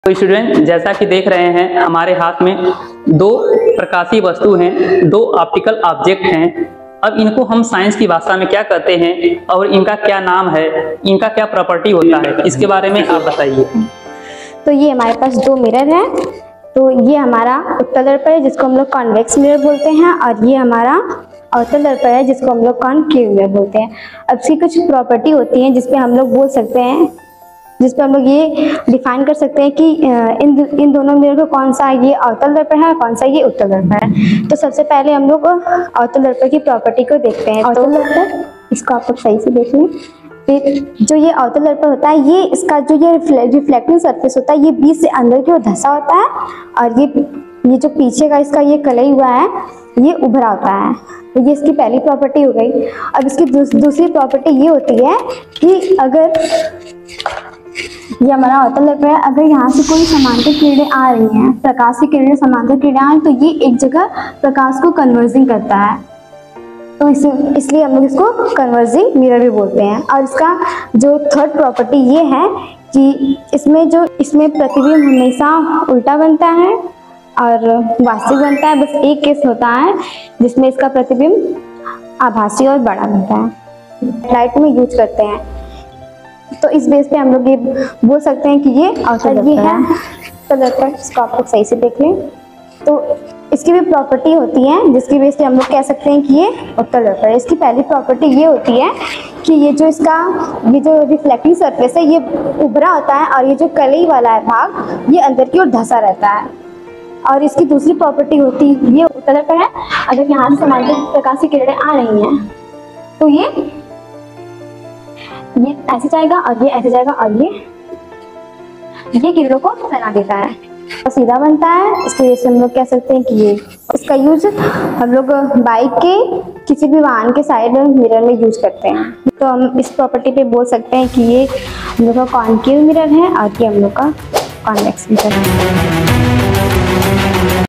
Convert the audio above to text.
तो स्टूडेंट जैसा कि देख रहे हैं हमारे हाथ में दो प्रकाशीय वस्तु हैं, दो ऑप्टिकल ऑब्जेक्ट हैं। अब इनको हम साइंस की भाषा में क्या कहते हैं और इनका क्या नाम है, इनका क्या प्रॉपर्टी होता है, इसके बारे में आप बताइए। तो ये हमारे पास दो मिरर है। तो ये हमारा उत्तल दर्पण है जिसको हम लोग कॉन्वेक्स मिरर बोलते हैं, और ये हमारा अवतल दर्पण है जिसको हम लोग कॉनकेव मिरर बोलते हैं। अब इसकी कुछ प्रॉपर्टी होती है जिसपे हम लोग बोल सकते हैं, जिसपे हम लोग ये डिफाइन कर सकते हैं कि इन दोनों मिरर को कौन सा ये अवतल दर्पण है, कौन सा ये उत्तल दर्पण है। तो सबसे पहले हम लोग अवतल दर्पण की प्रॉपर्टी को देखते हैं। अवतल दर्पण, इसको आप लोग सही से देख लें। फिर जो ये अवतल दर्पण होता है, ये इसका जो ये रिफ्लेक्टिंग सरफेस होता है, ये बीच से अंदर की ओर धंसा होता है, और ये जो पीछे का इसका ये कलई हुआ है, ये उभरा होता है। तो ये इसकी पहली प्रॉपर्टी हो गई। अब इसकी दूसरी प्रॉपर्टी ये होती है कि अगर ये हमारा अवतल दर्पण है, अगर यहाँ से कोई समांतर किरणें आ रही हैं, प्रकाश की किरणें समांतर किरणें आ रही, तो ये एक जगह प्रकाश को कन्वर्जिंग करता है। तो इसलिए हम लोग इसको कन्वर्जिंग मिरर भी बोलते हैं। और इसका जो थर्ड प्रॉपर्टी ये है कि इसमें प्रतिबिंब हमेशा उल्टा बनता है और वास्तविक बनता है। बस एक केस होता है जिसमें इसका प्रतिबिंब आभासी और बड़ा बनता है। लाइट में यूज करते हैं, तो इस बेस पे हम लोग ये बोल सकते हैं कि ये अवतल दर्पण है। तो दर्पण, इसको आप लोग सही से देख लें। तो इसकी भी प्रॉपर्टी होती है जिसकी बेस पे हम लोग कह सकते हैं कि ये उत्तल दर्पण है। इसकी पहली प्रॉपर्टी ये होती है कि ये जो रिफ्लेक्टिंग सरफेस है, ये उभरा होता है, और ये जो कलई वाला है भाग, ये अंदर की ओर धंसा रहता है। और इसकी दूसरी प्रॉपर्टी होती है, ये उत्तल दर्पण है, अगर यहाँ से समांतर प्रकाश की किरणें आ रही हैं तो ये ऐसे जाएगा और ये ऐसे जाएगा, और ये किरणों को फैला देता है और सीधा बनता है। इसकी वजह से हम लोग कह सकते हैं कि ये इसका यूज हम लोग बाइक के किसी भी वाहन के साइड मिरर में यूज करते हैं। तो हम इस प्रॉपर्टी पे बोल सकते हैं कि ये हम लोग का कॉनकेव मिरर है और ये हम लोग का कॉन्वेक्स मिरर है।